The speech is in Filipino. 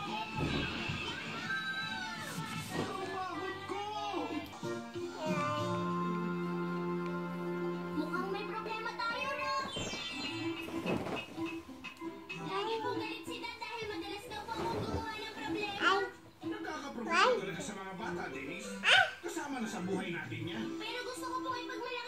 Pagod ko! Mukhang may problema tayo, Rock. Lagi pong galit si Dad dahil madalas daw po akong gumawa ng problema. Nagkakaproblema talaga sa mga bata, Dennis. Kasama na sa buhay natin yan. Pero gusto ko pong ipagmalaki